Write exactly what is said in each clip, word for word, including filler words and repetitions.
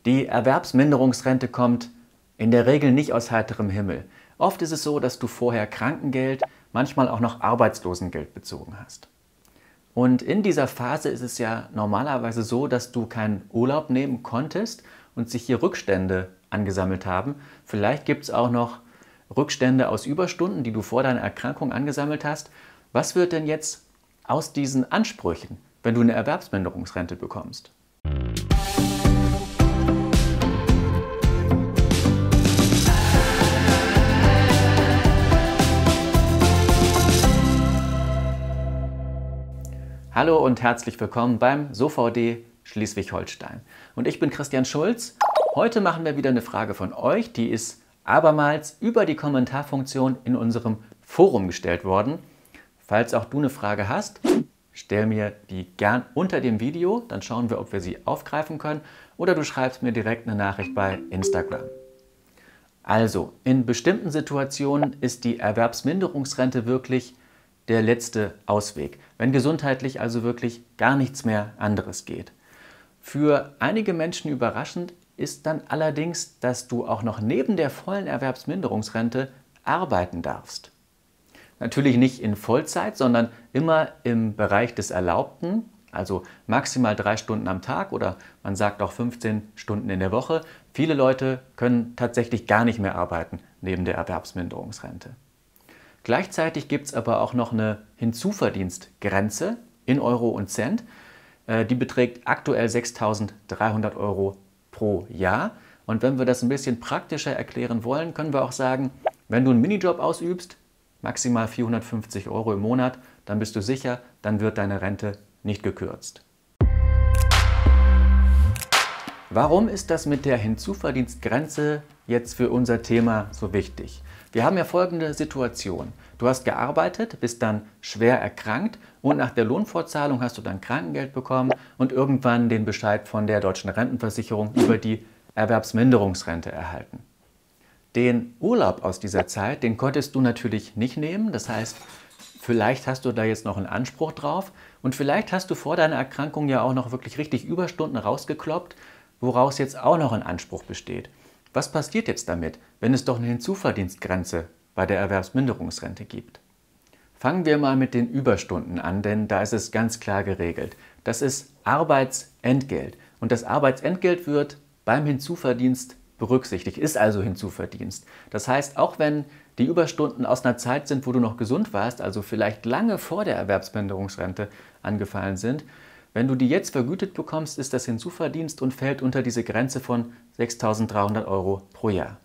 Die Erwerbsminderungsrente kommt in der Regel nicht aus heiterem Himmel. Oft ist es so, dass du vorher Krankengeld, manchmal auch noch Arbeitslosengeld bezogen hast. Und in dieser Phase ist es ja normalerweise so, dass du keinen Urlaub nehmen konntest und sich hier Rückstände angesammelt haben. Vielleicht gibt es auch noch Rückstände aus Überstunden, die du vor deiner Erkrankung angesammelt hast. Was wird denn jetzt aus diesen Ansprüchen, wenn du eine Erwerbsminderungsrente bekommst? Hallo und herzlich willkommen beim SoVD Schleswig-Holstein. Und ich bin Christian Schulz. Heute machen wir wieder eine Frage von euch, die ist abermals über die Kommentarfunktion in unserem Forum gestellt worden. Falls auch du eine Frage hast, stell mir die gern unter dem Video, dann schauen wir, ob wir sie aufgreifen können, oder du schreibst mir direkt eine Nachricht bei Instagram. Also, in bestimmten Situationen ist die Erwerbsminderungsrente wirklich der letzte Ausweg, wenn gesundheitlich also wirklich gar nichts mehr anderes geht. Für einige Menschen überraschend ist dann allerdings, dass du auch noch neben der vollen Erwerbsminderungsrente arbeiten darfst. Natürlich nicht in Vollzeit, sondern immer im Bereich des Erlaubten, also maximal drei Stunden am Tag oder man sagt auch fünfzehn Stunden in der Woche. Viele Leute können tatsächlich gar nicht mehr arbeiten neben der Erwerbsminderungsrente. Gleichzeitig gibt es aber auch noch eine Hinzuverdienstgrenze in Euro und Cent. Die beträgt aktuell sechstausenddreihundert Euro pro Jahr. Und wenn wir das ein bisschen praktischer erklären wollen, können wir auch sagen, wenn du einen Minijob ausübst, maximal vierhundertfünfzig Euro im Monat, dann bist du sicher, dann wird deine Rente nicht gekürzt. Warum ist das mit der Hinzuverdienstgrenze jetzt für unser Thema so wichtig? Wir haben ja folgende Situation. Du hast gearbeitet, bist dann schwer erkrankt und nach der Lohnfortzahlung hast du dann Krankengeld bekommen und irgendwann den Bescheid von der Deutschen Rentenversicherung über die Erwerbsminderungsrente erhalten. Den Urlaub aus dieser Zeit, den konntest du natürlich nicht nehmen. Das heißt, vielleicht hast du da jetzt noch einen Anspruch drauf und vielleicht hast du vor deiner Erkrankung ja auch noch wirklich richtig Überstunden rausgekloppt, woraus jetzt auch noch ein Anspruch besteht. Was passiert jetzt damit, wenn es doch eine Hinzuverdienstgrenze bei der Erwerbsminderungsrente gibt? Fangen wir mal mit den Überstunden an, denn da ist es ganz klar geregelt. Das ist Arbeitsentgelt und das Arbeitsentgelt wird beim Hinzuverdienst berücksichtigt, ist also Hinzuverdienst. Das heißt, auch wenn die Überstunden aus einer Zeit sind, wo du noch gesund warst, also vielleicht lange vor der Erwerbsminderungsrente angefallen sind, wenn du die jetzt vergütet bekommst, ist das Hinzuverdienst und fällt unter diese Grenze von sechstausenddreihundert Euro pro Jahr.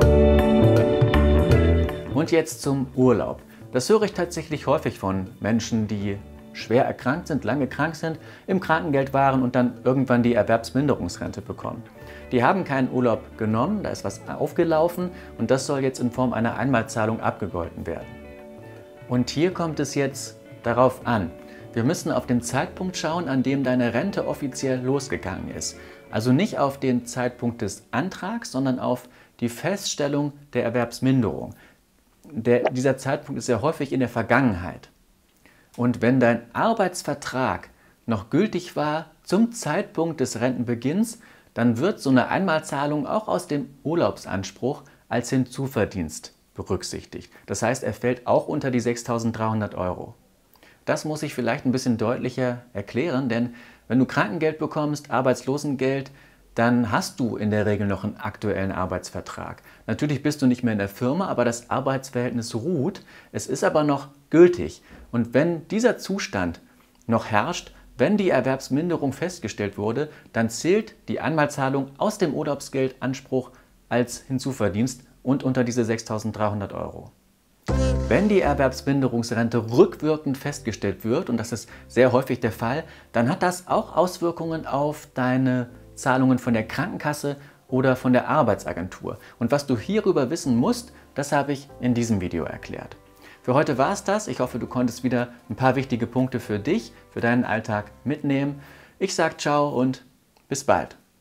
Und jetzt zum Urlaub. Das höre ich tatsächlich häufig von Menschen, die schwer erkrankt sind, lange krank sind, im Krankengeld waren und dann irgendwann die Erwerbsminderungsrente bekommen. Die haben keinen Urlaub genommen, da ist was aufgelaufen und das soll jetzt in Form einer Einmalzahlung abgegolten werden. Und hier kommt es jetzt darauf an. Wir müssen auf den Zeitpunkt schauen, an dem deine Rente offiziell losgegangen ist. Also nicht auf den Zeitpunkt des Antrags, sondern auf die Feststellung der Erwerbsminderung. Der, dieser Zeitpunkt ist ja häufig in der Vergangenheit. Und wenn dein Arbeitsvertrag noch gültig war zum Zeitpunkt des Rentenbeginns, dann wird so eine Einmalzahlung auch aus dem Urlaubsanspruch als Hinzuverdienst berücksichtigt. Das heißt, er fällt auch unter die sechstausenddreihundert Euro. Das muss ich vielleicht ein bisschen deutlicher erklären, denn wenn du Krankengeld bekommst, Arbeitslosengeld, dann hast du in der Regel noch einen aktuellen Arbeitsvertrag. Natürlich bist du nicht mehr in der Firma, aber das Arbeitsverhältnis ruht. Es ist aber noch gültig. Und wenn dieser Zustand noch herrscht, wenn die Erwerbsminderung festgestellt wurde, dann zählt die Einmalzahlung aus dem Urlaubsgeldanspruch als Hinzuverdienst und unter diese sechstausenddreihundert Euro. Wenn die Erwerbsminderungsrente rückwirkend festgestellt wird, und das ist sehr häufig der Fall, dann hat das auch Auswirkungen auf deine Zahlungen von der Krankenkasse oder von der Arbeitsagentur. Und was du hierüber wissen musst, das habe ich in diesem Video erklärt. Für heute war es das. Ich hoffe, du konntest wieder ein paar wichtige Punkte für dich, für deinen Alltag mitnehmen. Ich sage ciao und bis bald.